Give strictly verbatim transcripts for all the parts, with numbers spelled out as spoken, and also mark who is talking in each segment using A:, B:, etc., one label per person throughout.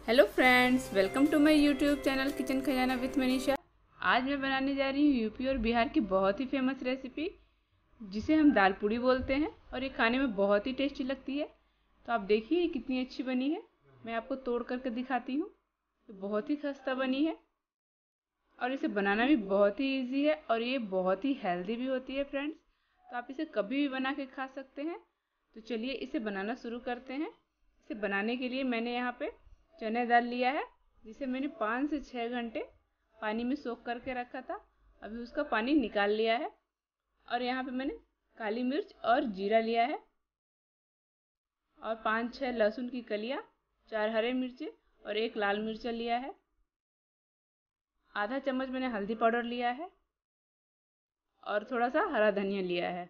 A: Hello friends, welcome to my YouTube channel kitchen Khajana with Manisha. आज मैं बनाने जा रही हूँ यूपी और बिहार की बहुत ही फेमस रेसिपी, जिसे हम दाल पूड़ी बोलते हैं और ये खाने में बहुत ही टेस्टी लगती है। तो आप देखिए ये कितनी अच्छी बनी है। मैं आपको तोड़ करके दिखाती हूँ। तो बहुत ही खस्ता बनी है और इसे बनाना भी बहुत ही ईजी है और ये बहुत ही हेल्दी भी होती है फ्रेंड्स। तो आप इसे कभी भी बना के खा सकते हैं। तो चलिए इसे बनाना शुरू करते हैं। इसे बनाने के लिए मैंने यहाँ पे चने दाल लिया है, जिसे मैंने पाँच से छः घंटे पानी में सोख करके रखा था। अभी उसका पानी निकाल लिया है। और यहाँ पे मैंने काली मिर्च और जीरा लिया है और पाँच छः लहसुन की कलियाँ, चार हरे मिर्चे और एक लाल मिर्चा लिया है। आधा चम्मच मैंने हल्दी पाउडर लिया है और थोड़ा सा हरा धनिया लिया है।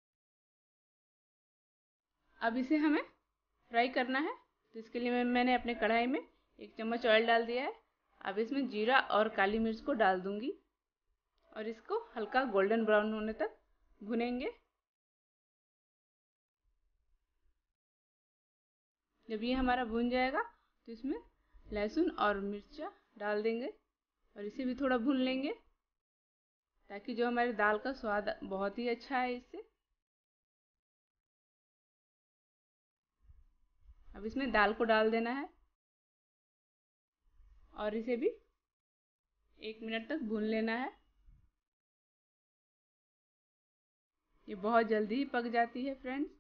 A: अब इसे हमें फ्राई करना है। तो इसके लिए मैं मैंने अपने कढ़ाई में एक चम्मच ऑयल डाल दिया है। अब इसमें जीरा और काली मिर्च को डाल दूंगी और इसको हल्का गोल्डन ब्राउन होने तक भुनेंगे। जब ये हमारा भुन जाएगा तो इसमें लहसुन और मिर्चा डाल देंगे और इसे भी थोड़ा भून लेंगे, ताकि जो हमारी दाल का स्वाद बहुत ही अच्छा है इससे। अब इसमें दाल को डाल देना है और इसे भी एक मिनट तक भून लेना है। ये बहुत जल्दी ही पक जाती है फ्रेंड्स।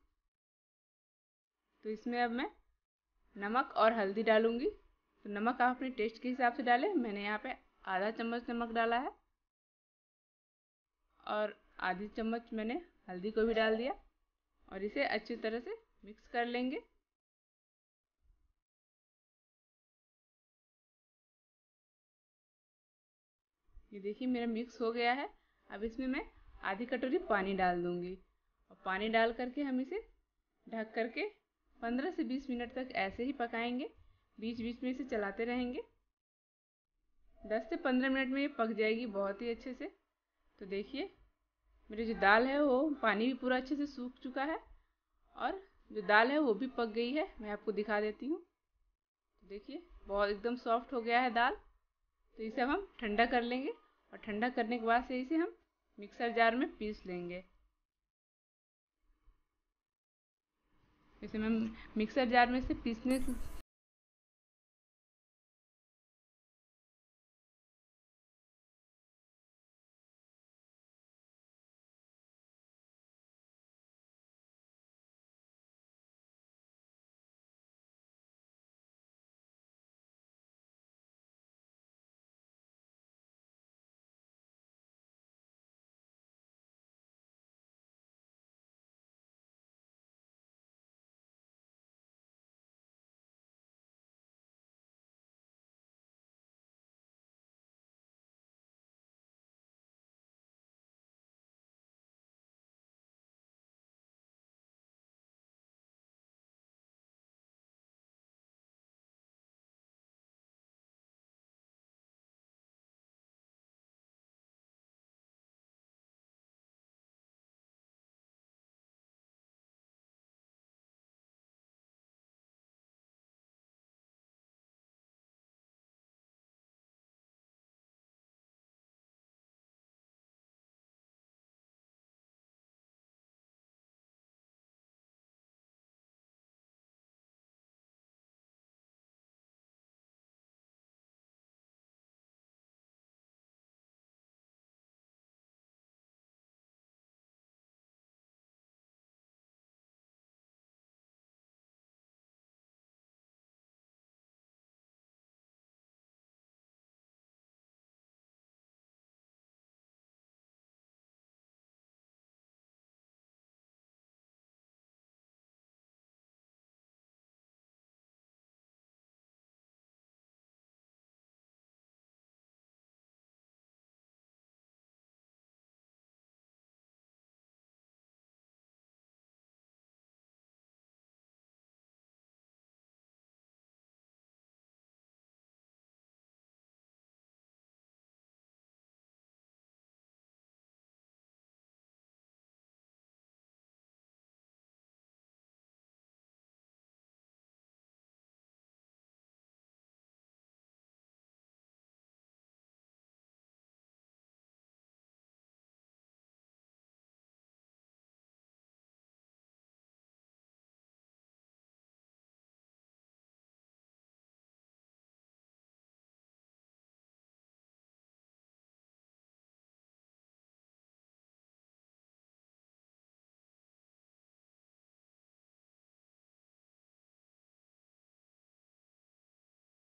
A: तो इसमें अब मैं नमक और हल्दी डालूंगी। तो नमक आप अपने टेस्ट के हिसाब से डालें। मैंने यहाँ पे आधा चम्मच नमक डाला है और आधी चम्मच मैंने हल्दी को भी डाल दिया और इसे अच्छी तरह से मिक्स कर लेंगे। ये देखिए मेरा मिक्स हो गया है। अब इसमें मैं आधी कटोरी पानी डाल दूंगी और पानी डाल करके हम इसे ढक करके पंद्रह से बीस मिनट तक ऐसे ही पकाएंगे। बीच बीच में इसे चलाते रहेंगे। दस से पंद्रह मिनट में ये पक जाएगी बहुत ही अच्छे से। तो देखिए मेरी जो दाल है वो पानी भी पूरा अच्छे से सूख चुका है और जो दाल है वो भी पक गई है। मैं आपको दिखा देती हूँ। तो देखिए बहुत एकदम सॉफ्ट हो गया है दाल। तो इसे अब हम ठंडा कर लेंगे और ठंडा करने के बाद से इसे हम मिक्सर जार में पीस लेंगे। इसे मैं मिक्सर जार में से पीसने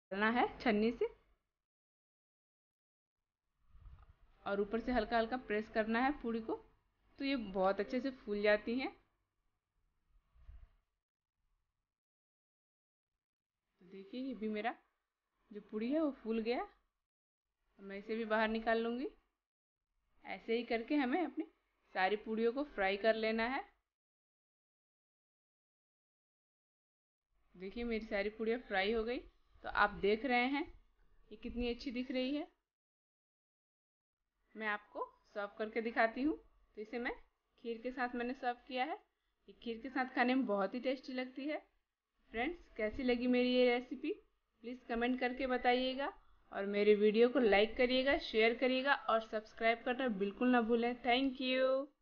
A: डालना है छन्नी से और ऊपर से हल्का हल्का प्रेस करना है पूड़ी को, तो ये बहुत अच्छे से फूल जाती हैं। तो देखिए ये भी मेरा जो पूड़ी है वो फूल गया। मैं इसे भी बाहर निकाल लूँगी। ऐसे ही करके हमें अपनी सारी पूड़ियों को फ्राई कर लेना है। देखिए मेरी सारी पूड़ियाँ फ्राई हो गई। तो आप देख रहे हैं ये कितनी अच्छी दिख रही है। मैं आपको सर्व करके दिखाती हूँ। तो इसे मैं खीर के साथ मैंने सर्व किया है। ये खीर के साथ खाने में बहुत ही टेस्टी लगती है। फ्रेंड्स, कैसी लगी मेरी ये रेसिपी प्लीज़ कमेंट करके बताइएगा और मेरे वीडियो को लाइक करिएगा, शेयर करिएगा और सब्सक्राइब करना बिल्कुल ना भूलें। Thank you.